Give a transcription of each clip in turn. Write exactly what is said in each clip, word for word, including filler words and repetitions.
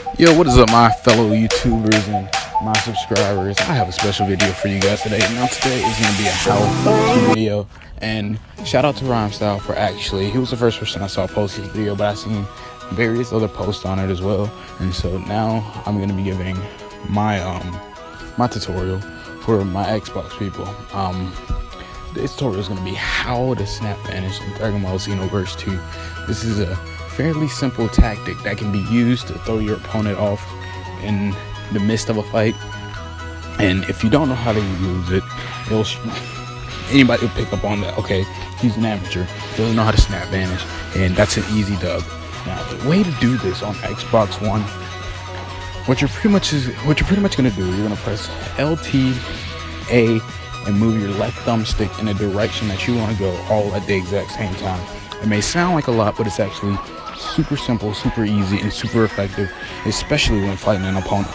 Yo, what is up, my fellow YouTubers and my subscribers? I have a special video for you guys today. Now today is going to be a how to video, and shout out to Rhymestyle for actually, he was the first person I saw post this video, but I seen various other posts on it as well. And so now I'm going to be giving my um my tutorial for my Xbox people. Um, this tutorial is going to be how to snap vanish in Dragon Ball Xenoverse two. This is a fairly simple tactic that can be used to throw your opponent off in the midst of a fight. And if you don't know how to use it, it'll anybody will pick up on that. Okay, he's an amateur, doesn't know how to snap vanish, and that's an easy dub. Now the way to do this on Xbox One, what you're pretty much is what you're pretty much gonna do, you're gonna press L T A and move your left thumbstick in a direction that you want to go, all at the exact same time. It may sound like a lot, but it's actually super simple, super easy, and super effective, especially when fighting an opponent.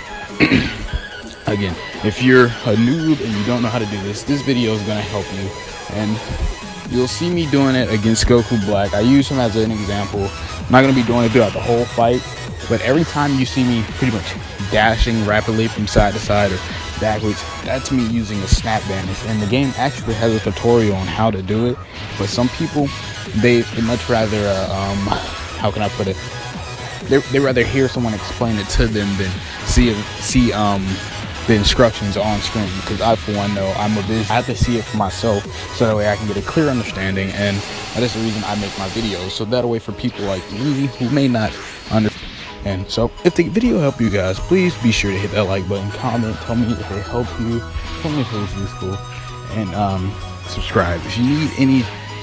Again, if you're a noob and you don't know how to do this, this video is going to help you, and you'll see me doing it against Goku Black. I use him as an example. I'm not going to be doing it throughout the whole fight, but every time you see me pretty much dashing rapidly from side to side or backwards, that's me using a snap vanish. And the game actually has a tutorial on how to do it, but some people, they, they much rather uh, um how can I put it, they they rather hear someone explain it to them than see see um the instructions on screen, because I for one know I'm a vision. I have to see it for myself so that way I can get a clear understanding, and that is the reason I make my videos, so that way for people like me who may not understand. And so if the video helped you guys, please be sure to hit that like button, comment, tell me if it helped you, tell me if it was useful, and um subscribe. If you need any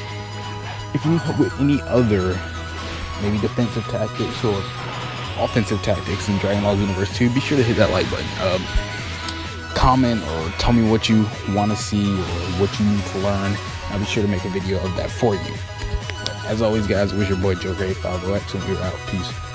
if you need help with any other maybe defensive tactics or offensive tactics in Dragon Ball Xenoverse two, be sure to hit that like button. Um, comment or tell me what you want to see or what you need to learn. I'll be sure to make a video of that for you. But as always, guys, it was your boy Joe Gray five oh X, and we're out. Peace.